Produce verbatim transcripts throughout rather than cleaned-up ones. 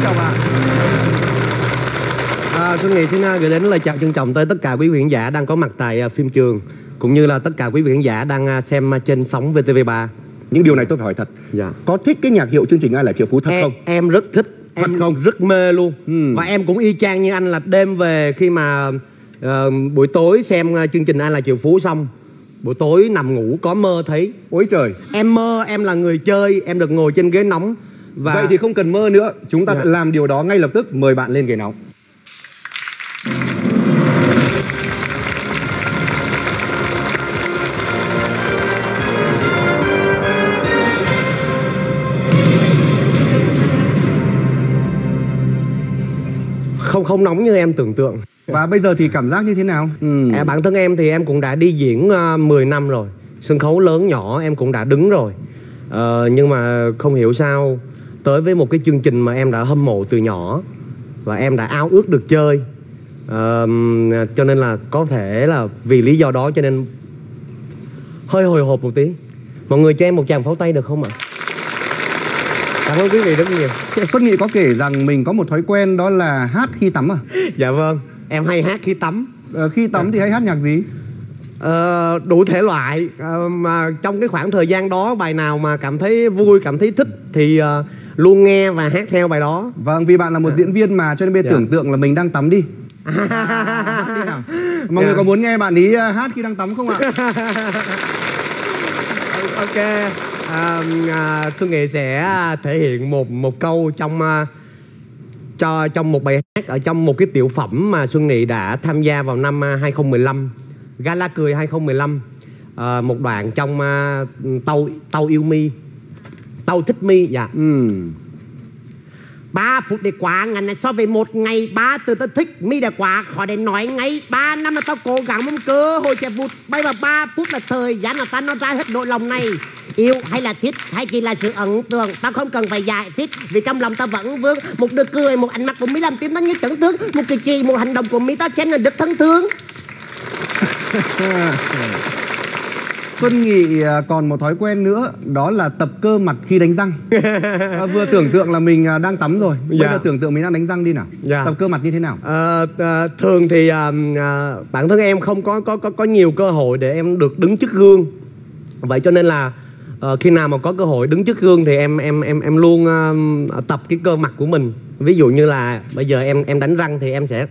chào bạn. À, Xuân Nghị xin gửi đến lời chào trân trọng tới tất cả quý vị khán giả đang có mặt tại phim trường, cũng như là tất cả quý vị khán giả đang xem trên sóng vê tê vê ba. Những điều này tôi phải hỏi thật. Dạ. Có thích cái nhạc hiệu chương trình Ai Là Triệu Phú thật em, không? Em rất thích. Thật em không? Rất mê luôn. Ừ. Và em cũng y chang như anh là đêm về khi mà uh, buổi tối xem chương trình Ai Là Triệu Phú xong, buổi tối nằm ngủ có mơ thấy. Ôi trời. Em mơ em là người chơi, em được ngồi trên ghế nóng. Và... Vậy thì không cần mơ nữa, chúng ta dạ. sẽ làm điều đó ngay lập tức. Mời bạn lên ghế nóng. Không không nóng như em tưởng tượng. Và bây giờ thì cảm giác như thế nào? Ừ. À, bản thân em thì em cũng đã đi diễn uh, mười năm rồi. Sân khấu lớn nhỏ em cũng đã đứng rồi. uh, Nhưng mà không hiểu sao tới với một cái chương trình mà em đã hâm mộ từ nhỏ và em đã ao ước được chơi, uh, cho nên là có thể là vì lý do đó cho nên hơi hồi hộp một tí. Mọi người cho em một tràng pháo tay được không ạ? Cảm ơn quý vị rất nhiều. Xuân Nghị có kể rằng mình có một thói quen đó là hát khi tắm à? Dạ vâng, em hay hát khi tắm. Ờ, khi tắm thì hay hát nhạc gì? Ờ, đủ thể loại. Ờ, mà trong cái khoảng thời gian đó bài nào mà cảm thấy vui, cảm thấy thích thì uh, luôn nghe và hát theo bài đó. Vâng, vì bạn là một diễn viên mà cho nên bây giờ dạ. tưởng tượng là mình đang tắm đi. À, hát đi nào. Mọi dạ. người có muốn nghe bạn ý hát khi đang tắm không ạ? Ok. À, à, Xuân Nghị sẽ thể hiện một một câu trong uh, cho trong một bài hát ở trong một cái tiểu phẩm mà Xuân Nghị đã tham gia vào năm uh, hai không một năm, Gala Cười hai không một năm. Uh, một đoạn trong uh, tàu tàu yêu mi, tàu thích mi. Dạ. Ừ. Ba phút để quá ngắn này so với một ngày. Ba từ tao thích mi đã quá khỏi để nói ngay. Ba năm là tao cố gắng mong cơ hội sẽ vụt bay vào ba phút là thời gian là ta nó ra hết nỗi lòng này. Yêu hay là thích hay chỉ là sự ấn tượng, tao không cần phải giải thích vì trong lòng tao vẫn vương. Một đứa cười, một ánh mắt của mi làm tim tao như chấn thương. Một cử chỉ, một hành động của mi tao xem là được thân thương. Xuân Nghị còn một thói quen nữa, đó là tập cơ mặt khi đánh răng. À, vừa tưởng tượng là mình đang tắm rồi, bây dạ. giờ tưởng tượng mình đang đánh răng đi nào. Dạ. Tập cơ mặt như thế nào? À, à, thường thì à, à, bản thân em không có có có có nhiều cơ hội để em được đứng trước gương. Vậy cho nên là à, khi nào mà có cơ hội đứng trước gương thì em em em em luôn à, tập cái cơ mặt của mình. Ví dụ như là bây giờ em em đánh răng thì em sẽ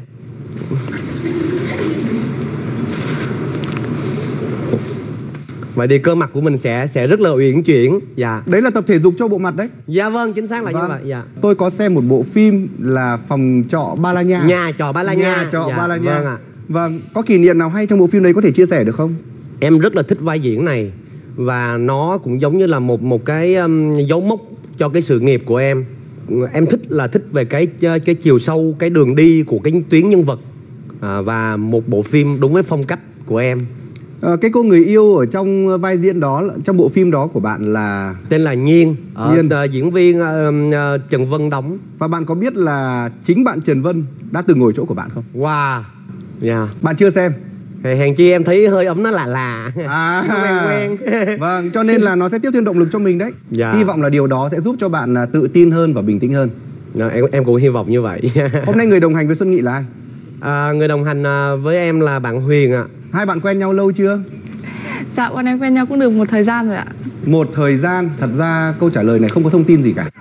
vậy thì cơ mặt của mình sẽ sẽ rất là uyển chuyển. Dạ. Đấy là tập thể dục cho bộ mặt đấy. Dạ vâng, chính xác là vâng. như vậy. Dạ. Tôi có xem một bộ phim là Phòng Trọ Ba La Nha. Nhà trọ Ba La Nha. Nhà trọ dạ, Ba La Nha. Vâng ạ. Vâng, có kỷ niệm nào hay trong bộ phim đấy có thể chia sẻ được không? Em rất là thích vai diễn này và nó cũng giống như là một một cái um, dấu mốc cho cái sự nghiệp của em. Em thích là thích về cái cái chiều sâu, cái đường đi của cái tuyến nhân vật, à, và một bộ phim đúng với phong cách của em. À, cái cô người yêu ở trong vai diễn đó, trong bộ phim đó của bạn là tên là Nhiên, ở, Nhiên. Uh, diễn viên uh, uh, Trần Vân đóng. Và bạn có biết là chính bạn Trần Vân đã từng ngồi chỗ của bạn không? Wow. Yeah. Bạn chưa xem? Hèn chi em thấy hơi ấm nó lạ lạ. À, quen quen. Vâng, cho nên là nó sẽ tiếp thêm động lực cho mình đấy. Dạ. Hy vọng là điều đó sẽ giúp cho bạn tự tin hơn và bình tĩnh hơn. Dạ, em em cũng hy vọng như vậy. Hôm nay người đồng hành với Xuân Nghị là ai? À, người đồng hành với em là bạn Huyền ạ. Hai bạn quen nhau lâu chưa? Dạ, bọn em quen nhau cũng được một thời gian rồi ạ. Một thời gian, thật ra câu trả lời này không có thông tin gì cả.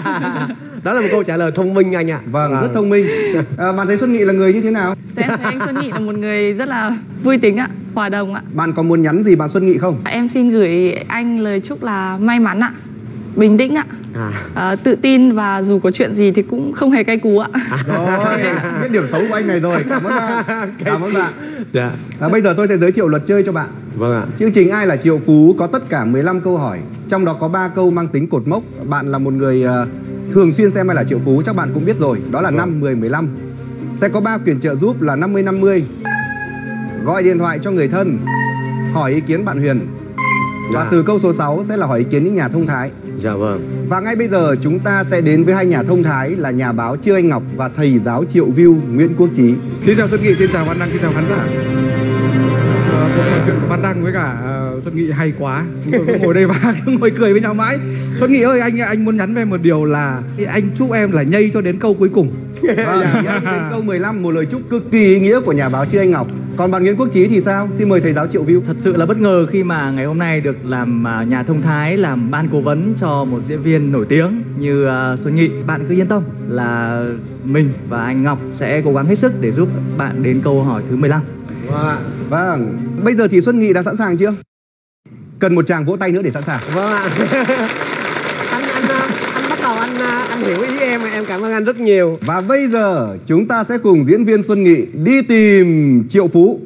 Đó là một câu trả lời thông minh anh ạ. Vâng, à. rất thông minh. À, bạn thấy Xuân Nghị là người như thế nào? Dạ, em thấy anh Xuân Nghị là một người rất là vui tính ạ, hòa đồng ạ. Bạn có muốn nhắn gì bạn Xuân Nghị không? Em xin gửi anh lời chúc là may mắn ạ, bình tĩnh ạ, à. À, tự tin và dù có chuyện gì thì cũng không hề cay cú ạ. À, rồi, biết điểm xấu của anh này rồi. Cảm ơn bạn. Cảm ơn bạn. Dạ. À, bây giờ tôi sẽ giới thiệu luật chơi cho bạn. Vâng ạ. Chương trình Ai Là Triệu Phú có tất cả mười lăm câu hỏi, trong đó có ba câu mang tính cột mốc. Bạn là một người uh, thường xuyên xem Ai Là Triệu Phú, chắc bạn cũng biết rồi. Đó là vâng. năm, mười, mười lăm. Sẽ có ba quyền trợ giúp là năm mươi, năm mươi. Gọi điện thoại cho người thân, hỏi ý kiến bạn Huyền. Và dạ. từ câu số sáu sẽ là hỏi ý kiến những nhà thông thái. Dạ vâng. Và ngay bây giờ chúng ta sẽ đến với hai nhà thông thái là nhà báo Trương Anh Ngọc và thầy giáo triệu view Nguyễn Quốc Trí. Xin chào Xuân Nghị, xin chào Văn Đăng, xin chào khán giả. cuộc trò chuyện của Văn Đăng với cả uh, Xuân Nghị hay quá. Chúng tôi cứ ngồi đây và cứ ngồi cười với nhau mãi. Xuân Nghị ơi, anh anh muốn nhắn với em một điều là anh chúc em là nhây cho đến câu cuối cùng. Vâng, nhắn đến câu mười lăm, một lời chúc cực kỳ ý nghĩa của nhà báo Trư Anh Ngọc. Còn bạn Nguyễn Quốc Trí thì sao? Xin mời thầy giáo Triệu View. Thật sự là bất ngờ khi mà ngày hôm nay được làm nhà thông thái, làm ban cố vấn cho một diễn viên nổi tiếng như uh, Xuân Nghị. Bạn cứ yên tâm là mình và anh Ngọc sẽ cố gắng hết sức để giúp bạn đến câu hỏi thứ mười lăm. Wow. Vâng, bây giờ thì Xuân Nghị đã sẵn sàng chưa? Cần một tràng vỗ tay nữa để sẵn sàng. Vâng ạ. anh, anh, anh bắt đầu anh, anh hiểu ý em, em cảm ơn anh rất nhiều. Và bây giờ chúng ta sẽ cùng diễn viên Xuân Nghị đi tìm triệu phú.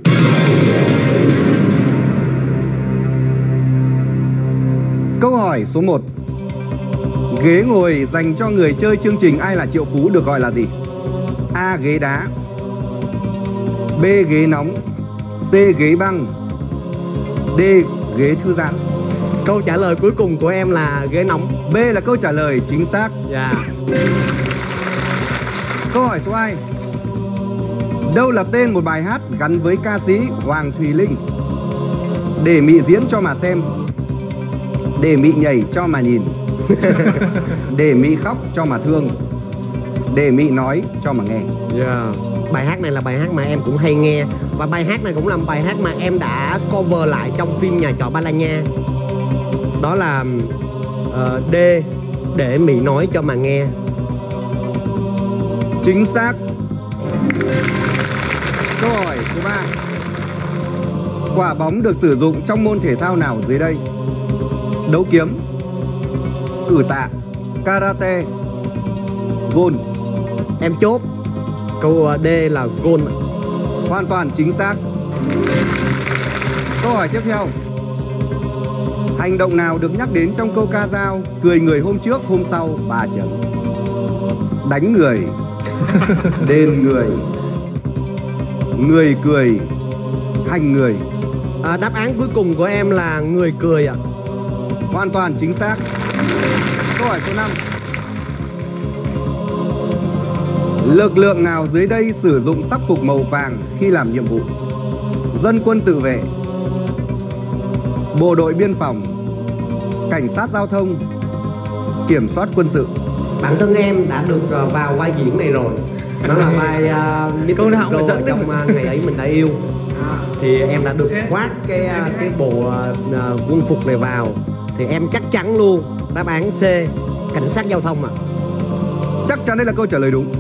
Câu hỏi số một. Ghế ngồi dành cho người chơi chương trình Ai là triệu phú được gọi là gì? A. Ghế đá, B. Ghế nóng, C. Ghế băng, D. Ghế thư giãn. Câu trả lời cuối cùng của em là ghế nóng. B là câu trả lời chính xác. Dạ. Câu hỏi số hai. Đâu là tên một bài hát gắn với ca sĩ Hoàng Thùy Linh? Để Mị diễn cho mà xem, để Mị nhảy cho mà nhìn, để Mị khóc cho mà thương, để Mị nói cho mà nghe. Yeah. Bài hát này là bài hát mà em cũng hay nghe. Và bài hát này cũng là bài hát mà em đã cover lại trong phim Nhà trọ Ba La Nha. Đó là uh, D. Để Mị nói cho mà nghe. Chính xác. Câu hỏi số ba. Quả bóng được sử dụng trong môn thể thao nào dưới đây? Đấu kiếm, cử tạ, karate, gôn. Em chốt câu D là gôn. Hoàn toàn chính xác. Câu hỏi tiếp theo. Hành động nào được nhắc đến trong câu ca dao cười người hôm trước hôm sau ba chấm? Đánh người, đền người, người cười, hành người. À, đáp án cuối cùng của em là người cười ạ. À. Hoàn toàn chính xác. Câu hỏi số năm. Lực lượng nào dưới đây sử dụng sắc phục màu vàng khi làm nhiệm vụ? Dân quân tự vệ, bộ đội biên phòng, cảnh sát giao thông, kiểm soát quân sự. Bản thân em đã được vào vai diễn này rồi. Đó là vai uh, câu nào cũng trong uh, Ngày Ấy Mình Đã Yêu. Thì em đã được khoác cái uh, cái bộ uh, quân phục này vào. Thì em chắc chắn luôn đáp án C, cảnh sát giao thông ạ. À. Chắc chắn đây là câu trả lời đúng.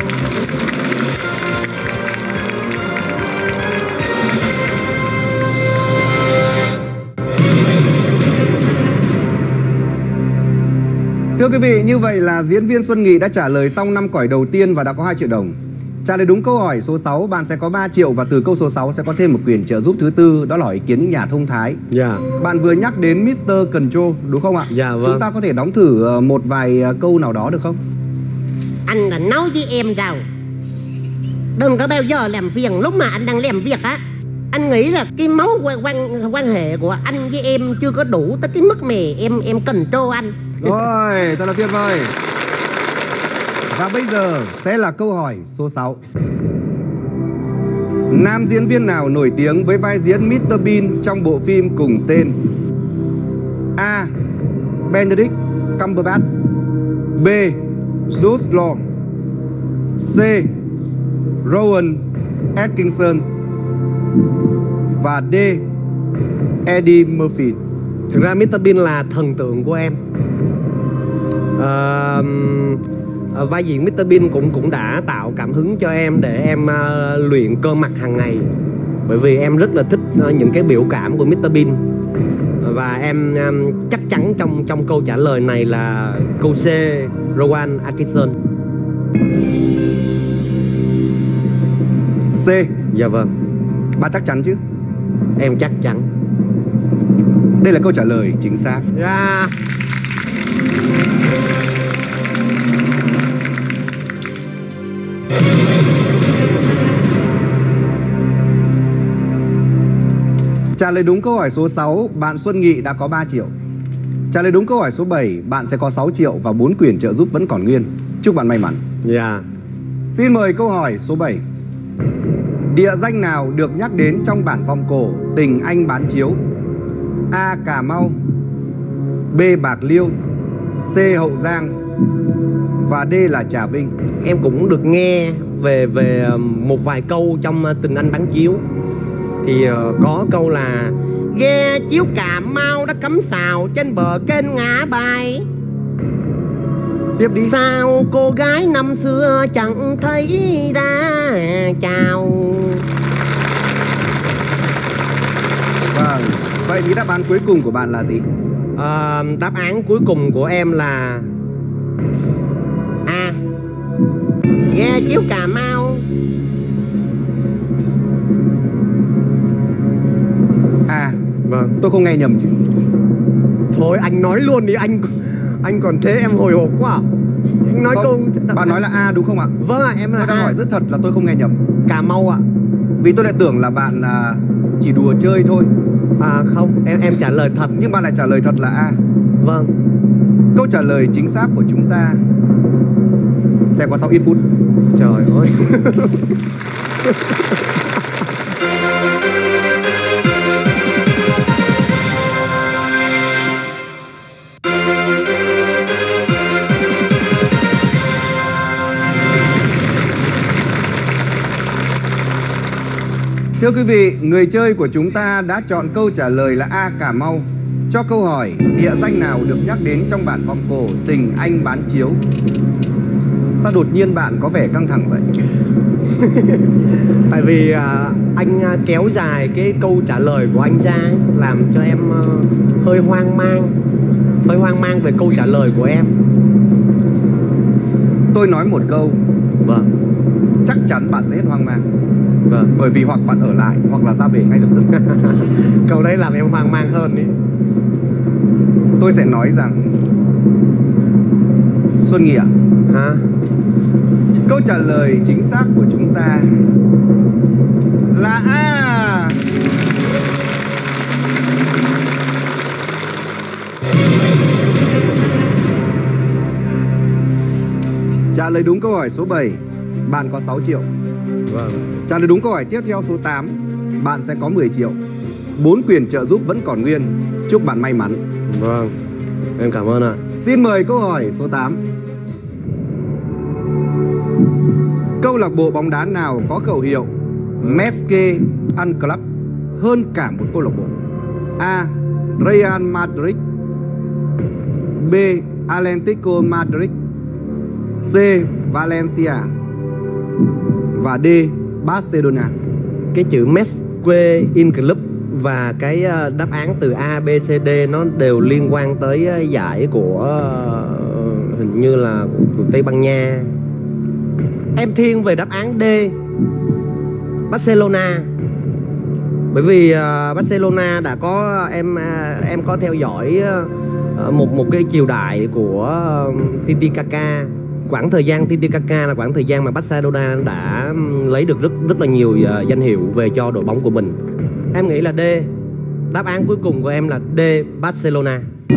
Thưa quý vị, như vậy là diễn viên Xuân Nghị đã trả lời xong năm cõi đầu tiên và đã có hai triệu đồng. Trả lời đúng câu hỏi số sáu, bạn sẽ có ba triệu và từ câu số sáu sẽ có thêm một quyền trợ giúp thứ tư, đó là hỏi ý kiến những nhà thông thái. Dạ. Bạn vừa nhắc đến mít tơ Control đúng không ạ? Dạ vâng. Chúng ta có thể đóng thử một vài câu nào đó được không? Anh đã nói với em rồi, đừng có bao giờ làm việc lúc mà anh đang làm việc á. Anh nghĩ là cái mối quan, quan, quan hệ của anh với em chưa có đủ tới cái mức mà em em control anh. Rồi, thật là tuyệt vời. Và bây giờ sẽ là câu hỏi số sáu. Nam diễn viên nào nổi tiếng với vai diễn mít tơ Bean trong bộ phim cùng tên? A. Benedict Cumberbatch, B. Jude Law, C. Rowan Atkinson và D. Eddie Murphy. Thực ra mít tơ Bean là thần tượng của em. À, vai diễn mít tơ Bean cũng cũng đã tạo cảm hứng cho em để em uh, luyện cơ mặt hàng ngày. Bởi vì em rất là thích uh, những cái biểu cảm của mít tơ Bean. Và em um, chắc chắn trong trong câu trả lời này là câu C, Rowan Atkinson. C. Dạ vâng. Bạn chắc chắn chứ? Em chắc chắn. Đây là câu trả lời chính xác. Yeah. Trả lời đúng câu hỏi số sáu, bạn Xuân Nghị đã có ba triệu. Trả lời đúng câu hỏi số bảy, bạn sẽ có sáu triệu và bốn quyền trợ giúp vẫn còn nguyên. Chúc bạn may mắn. Dạ. Xin mời câu hỏi số bảy. Địa danh nào được nhắc đến trong bản vọng cổ Tình Anh Bán Chiếu? A. Cà Mau, B. Bạc Liêu, C. Hậu Giang và D là Trà Vinh. Em cũng được nghe về về một vài câu trong Tình Anh Bán Chiếu. Thì uh, có câu là ghe chiếu Cà Mau đã cắm sào trên bờ kênh Ngã Bài. Tiếp đi. Sao cô gái năm xưa chẳng thấy ra chào. Vâng. Vậy thì đáp án cuối cùng của bạn là gì? uh, Đáp án cuối cùng của em là A. Ghe chiếu Cà Mau. À, vâng. tôi không nghe nhầm chứ? Thôi anh nói luôn đi, anh anh còn thế em hồi hộp quá. Anh nói câu. Bạn nói là A đúng không ạ? Vâng ạ, à, em là tôi đang A. hỏi rất thật là tôi không nghe nhầm. Cà Mau ạ. À. Vì tôi lại tưởng là bạn à, chỉ đùa chơi thôi. À không, em em trả lời thật. Nhưng bạn lại trả lời thật là A. Vâng. Câu trả lời chính xác của chúng ta sẽ có sau ít phút. Trời ơi. Thưa quý vị, người chơi của chúng ta đã chọn câu trả lời là A. Cà Mau cho câu hỏi địa danh nào được nhắc đến trong bản vọng cổ Tình Anh Bán Chiếu. Sao đột nhiên bạn có vẻ căng thẳng vậy? Tại vì à, anh à, kéo dài cái câu trả lời của anh ra ấy, làm cho em à, hơi hoang mang. Hơi hoang mang về câu trả lời của em. Tôi nói một câu. Vâng. Chắc chắn bạn sẽ hết hoang mang. Vâng. Bởi vì hoặc bạn ở lại hoặc là ra về ngay lập tức. Câu đấy làm em hoang mang hơn ý. Tôi sẽ nói rằng Xuân Nghị ạ, Hả? câu trả lời chính xác của chúng ta là A. Trả lời đúng câu hỏi số bảy, bạn có sáu triệu. Vâng. Trả lời đúng câu hỏi tiếp theo số tám, bạn sẽ có mười triệu. Bốn quyền trợ giúp vẫn còn nguyên. Chúc bạn may mắn. Vâng. Em cảm ơn ạ. Xin mời câu hỏi số tám. Câu lạc bộ bóng đá nào có khẩu hiệu Mesque An Club hơn cả một câu lạc bộ? A. Real Madrid, B. Atlético Madrid, C. Valencia và D. Barcelona. Cái chữ Mesque in Club và cái đáp án từ A, B, C, D nó đều liên quan tới giải của hình như là của Tây Ban Nha. Em thiên về đáp án D, Barcelona. Bởi vì uh, Barcelona đã có em uh, em có theo dõi uh, một một cái triều đại của uh, Titicaca. Quãng thời gian Titicaca là quãng thời gian mà Barcelona đã lấy được rất rất là nhiều uh, danh hiệu về cho đội bóng của mình. Em nghĩ là D. Đáp án cuối cùng của em là D, Barcelona.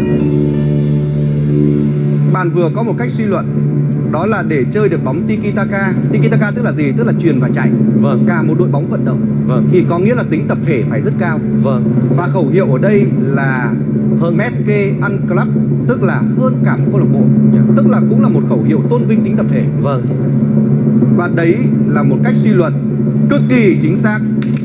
Bạn vừa có một cách suy luận, đó là để chơi được bóng Tiki-taka. Tiki-taka tức là gì? Tức là chuyền và chạy. Vâng. Cả một đội bóng vận động. Vâng. Thì có nghĩa là tính tập thể phải rất cao. Vâng. Và khẩu hiệu ở đây là hơn Mesque An Club, tức là hơn cả một câu lạc bộ. Yeah. Tức là cũng là một khẩu hiệu tôn vinh tính tập thể. Vâng. Và đấy là một cách suy luận cực kỳ chính xác.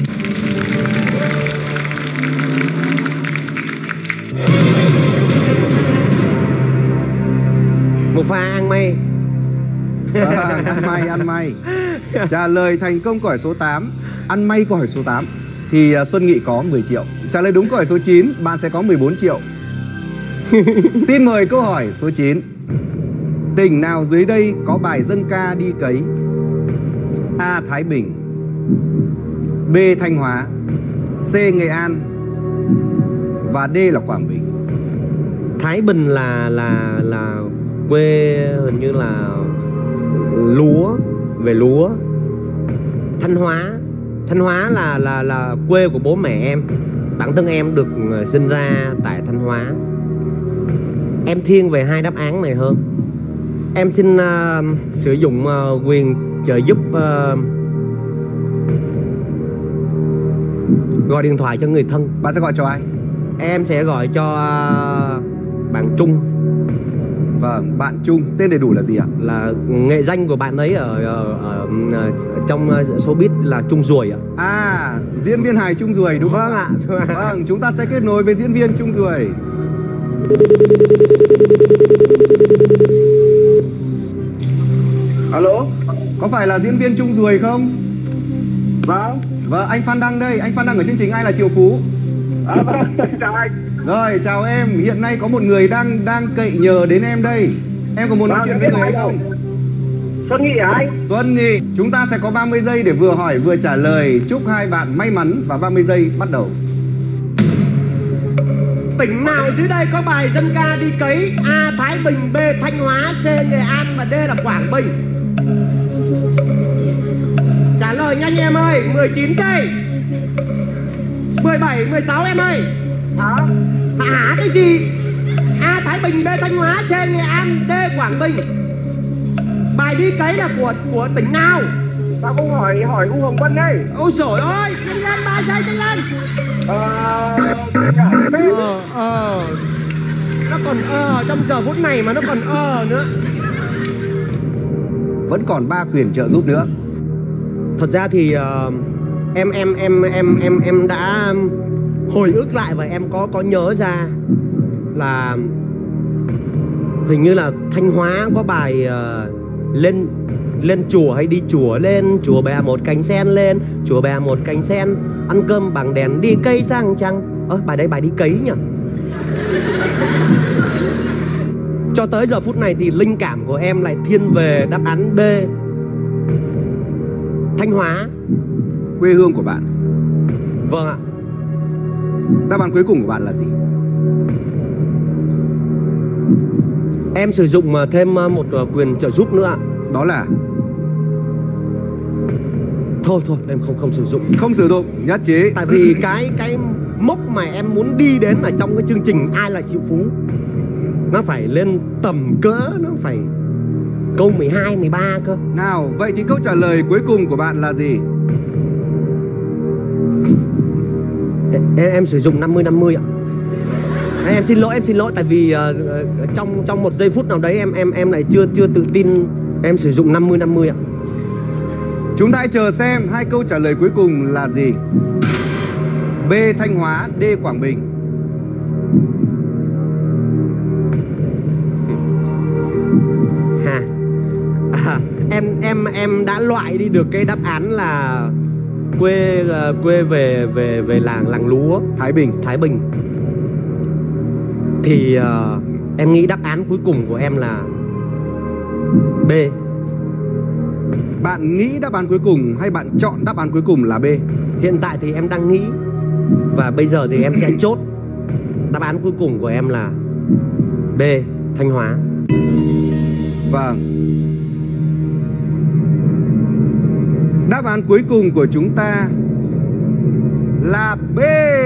Một pha ăn may. À, ăn may, ăn may. Trả lời thành công câu hỏi số tám, ăn may câu hỏi số tám, thì Xuân Nghị có mười triệu. Trả lời đúng câu hỏi số chín, bạn sẽ có mười bốn triệu. Xin mời câu hỏi số chín. Tỉnh nào dưới đây có bài dân ca đi cấy? A. Thái Bình, B. Thanh Hóa, C. Nghệ An và D là Quảng Bình. Thái Bình là là là quê hình như là lúa, về lúa. Thanh Hóa, Thanh Hóa là là là quê của bố mẹ em. Bản thân em được sinh ra tại Thanh Hóa. Em thiên về hai đáp án này hơn. Em xin uh, sử dụng uh, quyền trợ giúp uh, Gọi điện thoại cho người thân. Bạn sẽ gọi cho ai? Em sẽ gọi cho uh, bạn Trung. Vâng, bạn Trung. Tên đầy đủ là gì ạ? Là nghệ danh của bạn ấy ở, ở, ở, ở trong showbiz là Trung Ruồi ạ. À, diễn viên hài Trung Ruồi đúng không? Vâng ạ. Vâng, chúng ta sẽ kết nối với diễn viên Trung Ruồi. Alo. Có phải là diễn viên Trung Ruồi không? Vâng. Vâng, anh Phan Đăng đây. Anh Phan Đăng ở chương trình Ai Là Triệu Phú. À, vâng, chào anh. Rồi, chào em. Hiện nay có một người đang đang cậy nhờ đến em đây. Em có muốn nói Vâng, chuyện em với biết người ấy ai không? Xuân Nghị hả anh? Xuân Nghị, chúng ta sẽ có ba mươi giây để vừa hỏi vừa trả lời. Chúc hai bạn may mắn và ba mươi giây bắt đầu. Tỉnh nào dưới đây có bài dân ca đi cấy? A. Thái Bình, B. Thanh Hóa, C. Nghệ An và D là Quảng Bình. Trả lời nhanh em ơi. Mười chín giây. Mười bảy, mười sáu em ơi. Hả? Hả hả cái gì? A. Thái Bình, B. Thanh Hóa, C. Nghệ An, D. Quảng Bình. Bài đi cấy là của của tỉnh nào? Sao không hỏi hỏi U Hồng Vân đây? Ôi trời ơi, nhanh lên, ba giây nhanh lên. Ờ... Ờ, ờ. Nó còn ờ trong giờ phút này mà nó còn ờ nữa. Vẫn còn ba quyền trợ giúp nữa. Thật ra thì uh, em em em em em em đã hồi ức lại và em có có nhớ ra là hình như là Thanh Hóa có bài uh, lên lên chùa hay đi chùa, lên chùa bè một cành sen, lên chùa bè một cành sen, ăn cơm bằng đèn đi cây sang trăng. Ơ, bài đấy bài đi cấy nhỉ? Cho tới giờ phút này thì linh cảm của em lại thiên về đáp án B, Thanh Hóa. Quê hương của bạn. Vâng ạ. Đáp án cuối cùng của bạn là gì? Em sử dụng thêm một quyền trợ giúp nữa ạ. Đó là Thôi thôi em không không sử dụng. không sử dụng, nhất trí. Tại vì cái cái mốc mà em muốn đi đến ở trong cái chương trình Ai Là Triệu Phú nó phải lên tầm cỡ, nó phải câu mười hai, mười ba cơ. Nào, vậy thì câu trả lời cuối cùng của bạn là gì? Em, em sử dụng năm mươi năm mươi ạ. Em xin lỗi, em xin lỗi tại vì uh, trong trong một giây phút nào đấy em em em lại chưa chưa tự tin. Em sử dụng năm mươi năm mươi ạ. Chúng ta hãy chờ xem hai câu trả lời cuối cùng là gì. B. Thanh Hóa, D. Quảng Bình. Ha. À, em em em đã loại đi được cái đáp án là quê uh, quê về về về làng làng lúa Thái Bình. Thái Bình. Thì uh, em nghĩ đáp án cuối cùng của em là B. Bạn nghĩ đáp án cuối cùng hay bạn chọn đáp án cuối cùng là B? Hiện tại thì em đang nghĩ và bây giờ thì em sẽ chốt. Đáp án cuối cùng của em là B. Thanh Hóa. Vâng. Đáp án cuối cùng của chúng ta là B.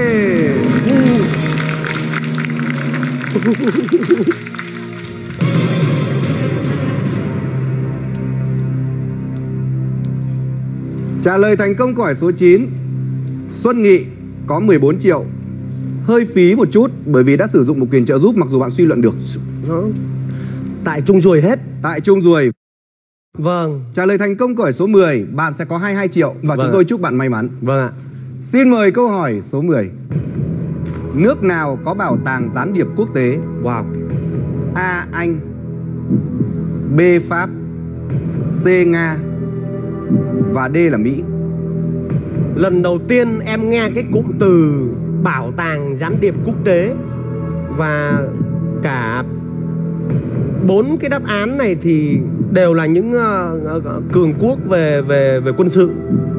Trả lời thành công câu hỏi số chín. Xuân Nghị có mười bốn triệu. Hơi phí một chút bởi vì đã sử dụng một quyền trợ giúp mặc dù bạn suy luận được. Đó. Tại Trung Ruồi hết. Tại Trung Ruồi. Vâng. Trả lời thành công câu hỏi số mười, bạn sẽ có hai mươi hai triệu và Vâng chúng ạ. tôi chúc bạn may mắn. Vâng ạ. Xin mời câu hỏi số mười. Nước nào có bảo tàng gián điệp quốc tế? Wow. A. Anh, B. Pháp, C. Nga và D là Mỹ. Lần đầu tiên em nghe cái cụm từ bảo tàng gián điệp quốc tế. Và cả bốn cái đáp án này thì đều là những uh, uh, cường quốc về về về quân sự.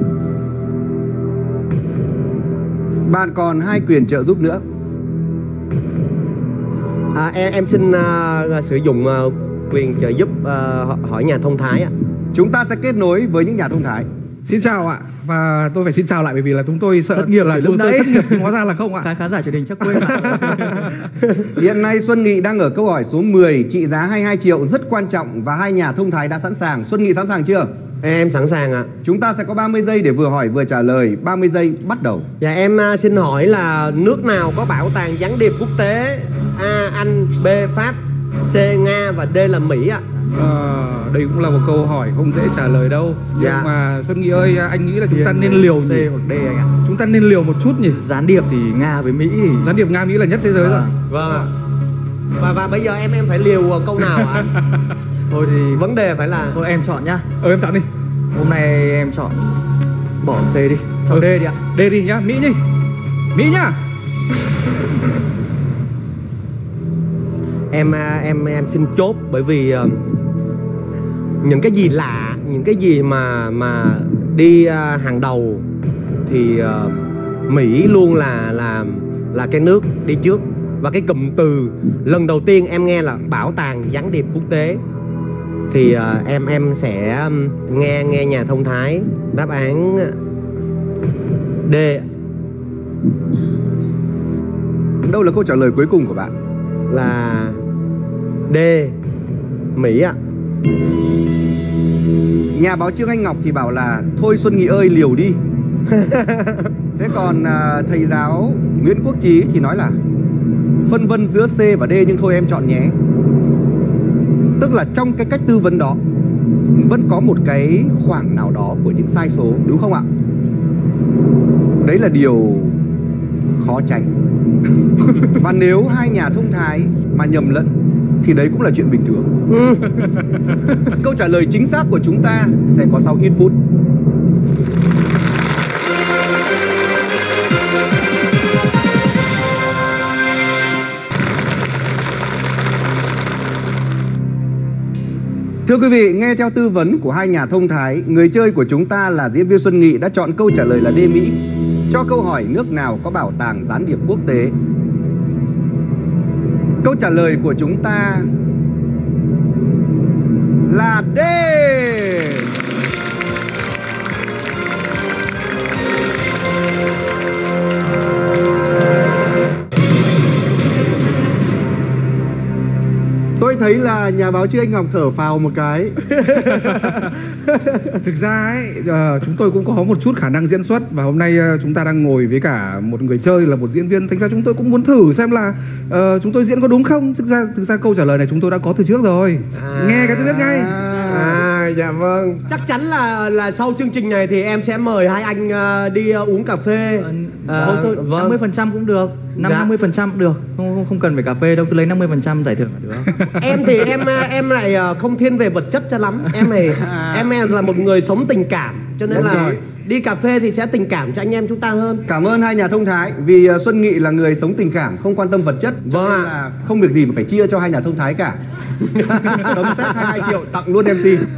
Bạn còn hai quyền trợ giúp nữa. À, em, em xin uh, sử dụng uh, quyền trợ giúp uh, hỏi nhà thông thái ạ. Chúng ta sẽ kết nối với những nhà thông thái. Xin chào ạ. Và tôi phải xin chào lại bởi vì là chúng tôi sợ Thất nghiệp là từ chúng lúc tôi đấy. thất nghiệp nhưng hóa ra là không ạ. Khán khán giả truyền hình chắc quên. Hiện nay Xuân Nghị đang ở câu hỏi số mười, trị giá hai mươi hai triệu, rất quan trọng và hai nhà thông thái đã sẵn sàng. Xuân Nghị sẵn sàng chưa? Em sẵn sàng ạ. Chúng ta sẽ có ba mươi giây để vừa hỏi vừa trả lời. ba mươi giây bắt đầu. Dạ em uh, xin hỏi là nước nào có bảo tàng gián điệp quốc tế? A. Anh, B. Pháp, C. Nga và D là Mỹ ạ. À, đây cũng là một câu hỏi không dễ trả lời đâu. Nhưng Dạ. mà Xuân Nghị ơi, anh nghĩ là chúng ta nên liều C nhỉ? hoặc D anh ạ. Chúng ta nên liều một chút nhỉ? Gián điệp thì Nga với Mỹ thì Gián điệp Nga Mỹ là nhất thế giới rồi. Vâng ạ. Và và bây giờ em em phải liều uh, câu nào ạ? thôi thì Vấn đề phải là thôi em chọn nhá. Ờ em chọn đi. Hôm nay em chọn bỏ C đi, chọn Ừ. D đi ạ. D đi nhá, Mỹ nhỉ? Mỹ nhá. em uh, em em xin chốt bởi vì uh, những cái gì lạ, những cái gì mà mà đi uh, hàng đầu thì uh, Mỹ luôn là là là cái nước đi trước. Và cái cụm từ lần đầu tiên em nghe là bảo tàng gián điệp quốc tế thì uh, em em sẽ um, nghe nghe nhà thông thái đáp án D. Đâu là câu trả lời cuối cùng của bạn? Là D, Mỹ ạ. Nhà báo Trương Anh Ngọc thì bảo là thôi Xuân Nghị ơi liều đi. Thế còn à, thầy giáo Nguyễn Quốc Chí thì nói là phân vân giữa C và D nhưng thôi em chọn nhé. Tức là trong cái cách tư vấn đó vẫn có một cái khoảng nào đó của những sai số, đúng không ạ? Đấy là điều khó tránh. Và nếu hai nhà thông thái mà nhầm lẫn thì đấy cũng là chuyện bình thường. Câu trả lời chính xác của chúng ta sẽ có sau ít phút. Thưa quý vị, nghe theo tư vấn của hai nhà thông thái, người chơi của chúng ta là diễn viên Xuân Nghị đã chọn câu trả lời là D, Mỹ. Cho câu hỏi nước nào có bảo tàng gián điệp quốc tế. Câu trả lời của chúng ta là D. Tôi thấy là nhà báo Trương Anh Ngọc thở phào một cái. Thực ra ấy, uh, chúng tôi cũng có một chút khả năng diễn xuất. Và hôm nay uh, chúng ta đang ngồi với cả một người chơi là một diễn viên. Thành ra chúng tôi cũng muốn thử xem là uh, chúng tôi diễn có đúng không. Thực ra thực ra câu trả lời này chúng tôi đã có từ trước rồi. À, nghe cái tôi biết ngay. À, dạ vâng. Chắc chắn là là sau chương trình này thì em sẽ mời hai anh uh, đi uh, uống cà phê. À, thôi, thôi, vâng. năm mươi phần trăm cũng được, năm Dạ. năm mươi phần trăm cũng được, không, không không cần phải cà phê đâu, cứ lấy năm mươi phần trăm giải thưởng là được. Em thì em em lại uh, không thiên về vật chất cho lắm. Em này em là một người sống tình cảm, cho nên Đúng là rồi. đi cà phê thì sẽ tình cảm cho anh em chúng ta hơn. Cảm ơn hai nhà thông thái. Vì uh, Xuân Nghị là người sống tình cảm, không quan tâm vật chất, cho Vâng nên ạ. là không việc gì mà phải chia cho hai nhà thông thái cả. Tấm séc hai mươi hai triệu tặng luôn em xê.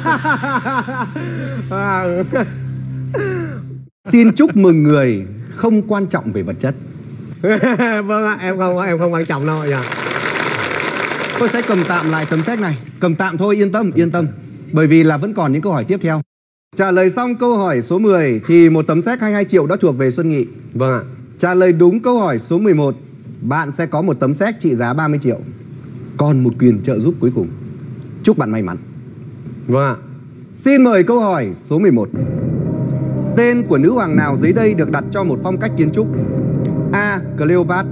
Xin chúc mừng người không quan trọng về vật chất. Vâng ạ, em không em không quan trọng đâu. Dạ. Tôi sẽ cầm tạm lại tấm séc này. Cầm tạm thôi, yên tâm, yên tâm. Bởi vì là vẫn còn những câu hỏi tiếp theo. Trả lời xong câu hỏi số mười thì một tấm séc hai mươi hai triệu đã thuộc về Xuân Nghị. Vâng ạ. Trả lời đúng câu hỏi số mười một, bạn sẽ có một tấm séc trị giá ba mươi triệu. Còn một quyền trợ giúp cuối cùng. Chúc bạn may mắn. Vâng ạ. Xin mời câu hỏi số mười một. Tên của nữ hoàng nào dưới đây được đặt cho một phong cách kiến trúc? A. Cleopatra,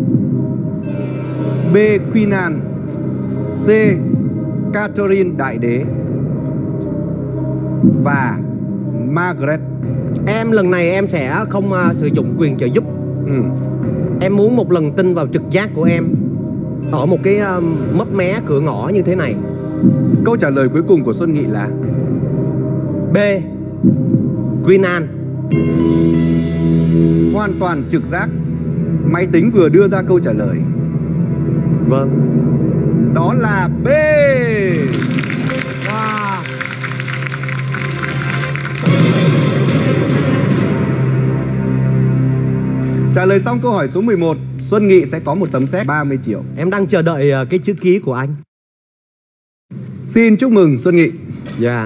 B. Queen Anne, C. Catherine Đại Đế và Margaret. Em lần này em sẽ không uh, sử dụng quyền trợ giúp. Ừ. Em muốn một lần tin vào trực giác của em ở một cái uh, mấp mé cửa ngõ như thế này. Câu trả lời cuối cùng của Xuân Nghị là B. Queen Anne. hoàn toàn trực giác. Máy tính vừa đưa ra câu trả lời. Vâng. Đó là B. Wow. Trả lời xong câu hỏi số mười một, Xuân Nghị sẽ có một tấm séc ba mươi triệu. Em đang chờ đợi uh, cái chữ ký của anh. Xin chúc mừng Xuân Nghị. Dạ.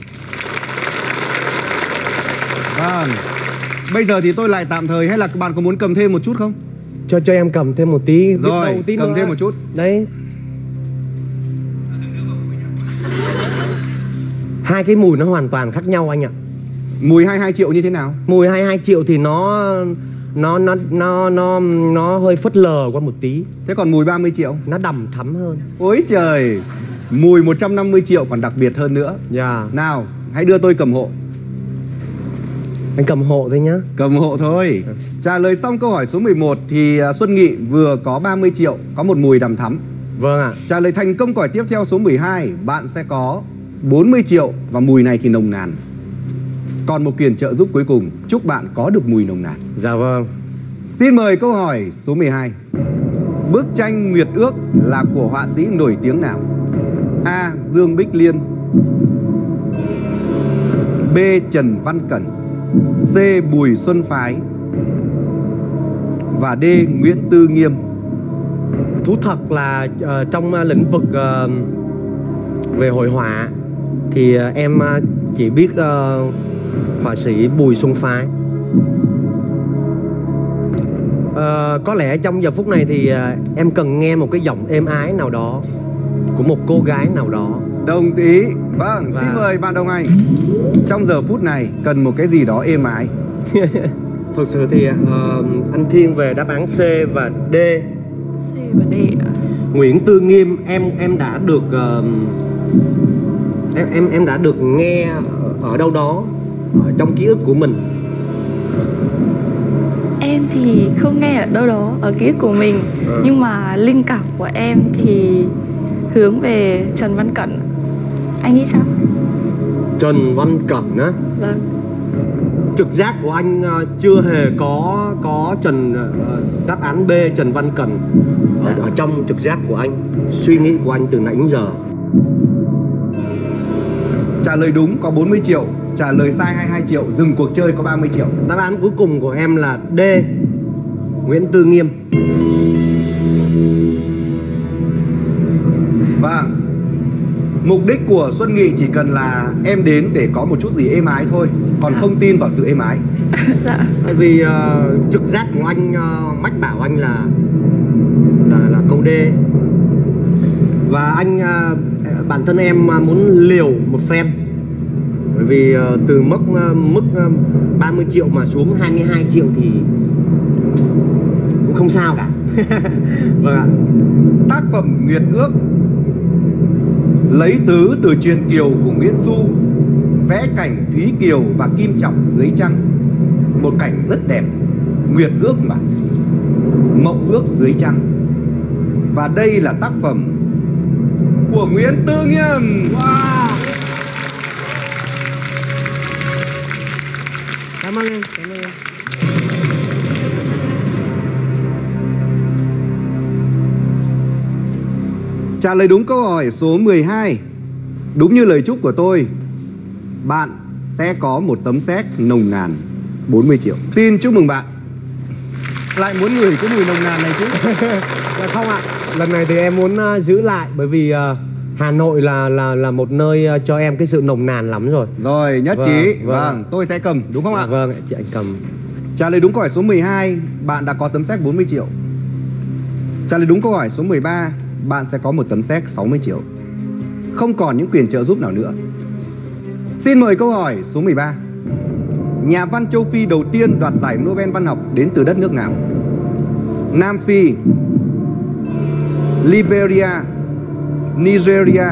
Vâng. Bây giờ thì tôi lại tạm thời, hay là bạn có muốn cầm thêm một chút không? Cho cho em cầm thêm một tí. biết Rồi, đâu tí cầm nữa. thêm một chút. Đấy. Hai cái mùi nó hoàn toàn khác nhau anh ạ. Mùi hai mươi hai triệu như thế nào? Mùi hai mươi hai triệu thì nó nó nó nó nó nó hơi phớt lờ qua một tí. Thế còn mùi ba mươi triệu? Nó đầm thắm hơn. Ôi trời, mùi một trăm năm mươi triệu còn đặc biệt hơn nữa. Dạ. Yeah. Nào, hãy đưa tôi cầm hộ. Anh cầm hộ thôi nhá. Cầm hộ thôi. Trả lời xong câu hỏi số mười một thì Xuân Nghị vừa có ba mươi triệu, có một mùi đầm thắm. Vâng ạ. Trả lời thành công câu hỏi tiếp theo số mười hai, bạn sẽ có bốn mươi triệu và mùi này thì nồng nàn. Còn một quyền trợ giúp cuối cùng, chúc bạn có được mùi nồng nàn. Dạ vâng. Xin mời câu hỏi số mười hai. Bức tranh Nguyệt Ước là của họa sĩ nổi tiếng nào? A. Dương Bích Liên, B. Trần Văn Cẩn, C. Bùi Xuân Phái và D. Nguyễn Tư Nghiêm. Thú thật là uh, trong uh, lĩnh vực uh, về hội họa thì uh, em uh, chỉ biết uh, họa sĩ Bùi Xuân Phái. Uh, có lẽ trong giờ phút này thì uh, em cần nghe một cái giọng êm ái nào đó của một cô gái nào đó. Đồng ý. Vâng, Và... xin mời bạn đồng hành. Trong giờ phút này cần một cái gì đó êm ái. Thực sự thì uh, anh thiên về đáp án C và D. C và D ạ. Nguyễn Tư Nghiêm em em đã được uh, em em em đã được nghe ở đâu đó ở trong ký ức của mình. Em thì không nghe ở đâu đó ở ký ức của mình, ừ. nhưng mà linh cảm của em thì hướng về Trần Văn Cẩn. Anh nghĩ sao? Trần Văn Cẩn á? Vâng. Trực giác của anh uh, chưa hề có có Trần uh, đáp án B Trần Văn Cẩn ở, ở trong trực giác của anh, suy nghĩ của anh từ nãy đến giờ. Trả lời đúng có bốn mươi triệu, trả lời sai hai mươi hai triệu, dừng cuộc chơi có ba mươi triệu. Đáp án cuối cùng của em là D, Nguyễn Tư Nghiêm. Vâng. Mục đích của Xuân Nghị chỉ cần là em đến để có một chút gì êm ái thôi, còn không tin vào sự êm ái. Dạ. Tại vì uh, trực giác của anh uh, mách bảo anh là là là câu D. Và anh uh, bản thân em uh, muốn liều một phen. Bởi vì uh, từ mức uh, mức uh, ba mươi triệu mà xuống hai mươi hai triệu thì cũng không sao cả. Vâng ạ. Tác phẩm Nguyệt Ước lấy tứ từ truyện Kiều của Nguyễn Du, vẽ cảnh Thúy Kiều và Kim Trọng dưới trăng. Một cảnh rất đẹp, Nguyệt Ước mà, mộng ước dưới trăng. Và đây là tác phẩm của Nguyễn Tư Nghiêm. Wow. Cảm ơn em, cảm ơn em. Trả lời đúng câu hỏi số mười hai. Đúng như lời chúc của tôi, bạn sẽ có một tấm séc nồng nàn bốn mươi triệu. Xin chúc mừng bạn. Lại muốn ngửi cái mùi nồng nàn này chứ? Dạ không ạ. Lần này thì em muốn uh, giữ lại bởi vì uh, Hà Nội là là là một nơi uh, cho em cái sự nồng nàn lắm rồi. Rồi, nhất Vâng, trí. vâng. Vâng, tôi sẽ cầm, đúng không Dạ, ạ? vâng, chị anh cầm. Trả lời đúng câu hỏi số mười hai, bạn đã có tấm séc bốn mươi triệu. Trả lời đúng câu hỏi số mười ba, bạn sẽ có một tấm séc sáu mươi triệu. Không còn những quyền trợ giúp nào nữa. Xin mời câu hỏi số mười ba. Nhà văn châu Phi đầu tiên đoạt giải Nobel văn học đến từ đất nước nào? Nam Phi, Liberia, Nigeria,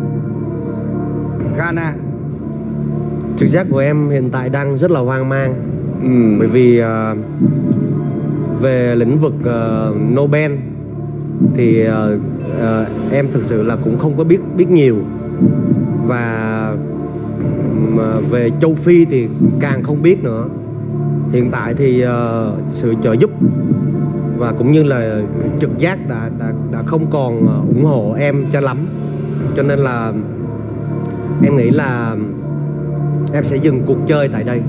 Ghana. Trực giác của em hiện tại đang rất là hoang mang. ừ. Bởi vì uh, về lĩnh vực uh, Nobel thì uh, uh, em thực sự là cũng không có biết biết nhiều. Và uh, về châu Phi thì càng không biết nữa. Hiện tại thì uh, sự trợ giúp và cũng như là trực giác đã đã, đã không còn uh, ủng hộ em cho lắm. Cho nên là em nghĩ là em sẽ dừng cuộc chơi tại đây.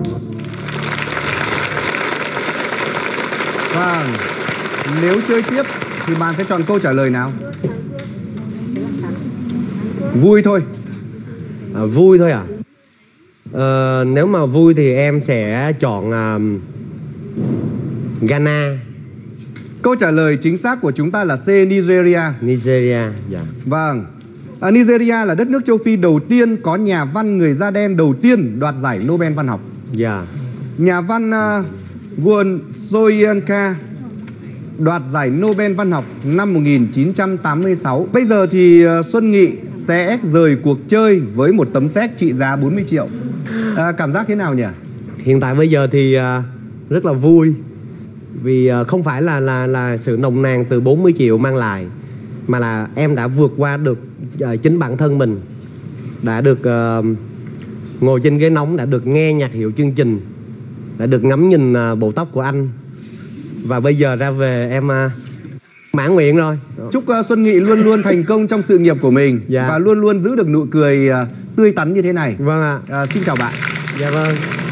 Vâng. Nếu chơi tiếp thì bạn sẽ chọn câu trả lời nào? Vui thôi. À, vui thôi à? À, nếu mà vui thì em sẽ chọn uh, Ghana. Câu trả lời chính xác của chúng ta là C, Nigeria. Nigeria, dạ. Vâng. À, Nigeria là đất nước châu Phi đầu tiên có nhà văn người da đen đầu tiên đoạt giải Nobel văn học. Dạ. Nhà văn uh, Won Soyinka đoạt giải Nobel văn học năm một nghìn chín trăm tám mươi sáu. Bây giờ thì uh, Xuân Nghị sẽ rời cuộc chơi với một tấm séc trị giá bốn mươi triệu. À, cảm giác thế nào nhỉ? Hiện tại bây giờ thì uh, rất là vui. Vì uh, không phải là là là sự nồng nàn từ bốn mươi triệu mang lại, mà là em đã vượt qua được uh, chính bản thân mình. Đã được uh, ngồi trên ghế nóng, đã được nghe nhạc hiệu chương trình, đã được ngắm nhìn uh, bộ tóc của anh. Và bây giờ ra về em uh, mãn nguyện rồi. Chúc uh, Xuân Nghị luôn luôn thành công trong sự nghiệp của mình. Dạ. Và luôn luôn giữ được nụ cười uh, tươi tắn như thế này. Vâng ạ. uh, Xin chào bạn. Dạ vâng.